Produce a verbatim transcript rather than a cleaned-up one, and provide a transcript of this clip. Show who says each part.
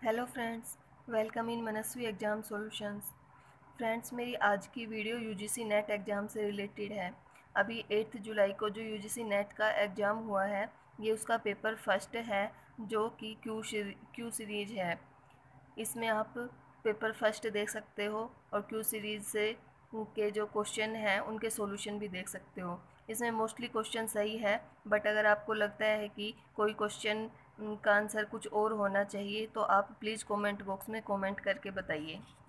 Speaker 1: Hello friends, welcome in Manasvi exam solutions. Friends, मेरी आज की वीडियो यूजीसी नेट एग्ज़ाम से रिलेटेड है। अभी एट्थ जुलाई को जो यूजीसी नेट का एग्ज़ाम हुआ है, ये उसका पेपर फर्स्ट है, जो कि क्यू क्यू सीरीज है। इसमें आप पेपर फर्स्ट देख सकते हो और क्यू सीरीज़ से के जो क्वेश्चन हैं उनके सॉल्यूशन भी देख सकते हो। इसमें मोस्टली क्वेश्चन सही है, बट अगर आपको लगता है कि कोई क्वेश्चन का आंसर कुछ और होना चाहिए तो आप प्लीज़ कमेंट बॉक्स में कमेंट करके बताइए।